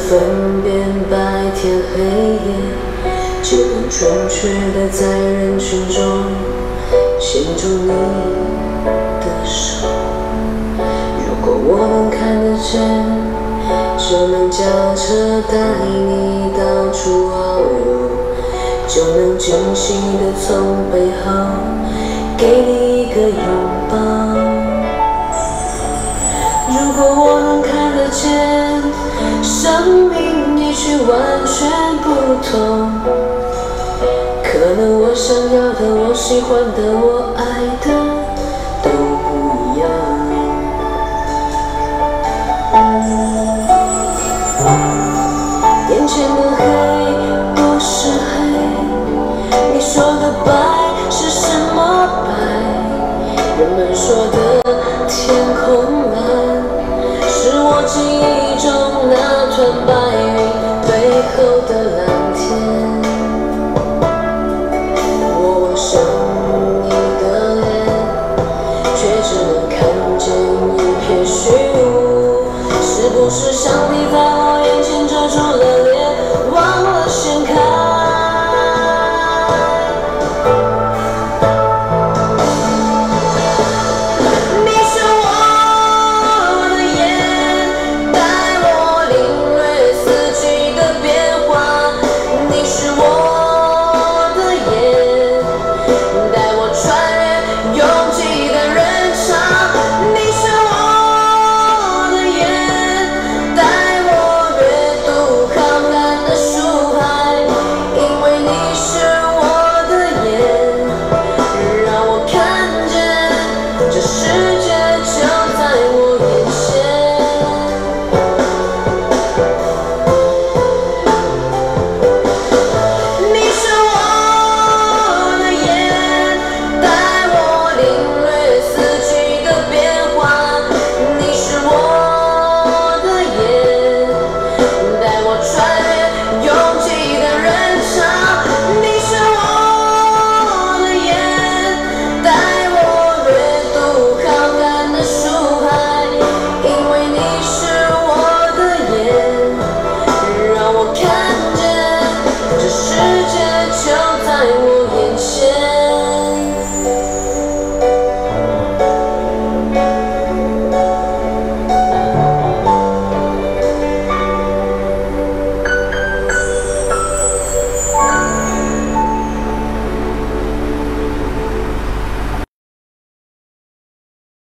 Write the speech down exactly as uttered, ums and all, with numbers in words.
分辨白天黑夜，就能准确地在人群中牵住你的手。如果我能看得见，就能驾车带你到处遨游，就能惊喜地从背后给你一个拥抱。如果我能看得见，生命也许完全不同，可能我想要的、我喜欢的、我爱的都不一样。眼前的黑不是黑，你说的白是什么白？人们说的天空蓝，是我记忆中那团白云背后的蓝天。我望向你的脸，却只能看见一片虚无，是不是上帝在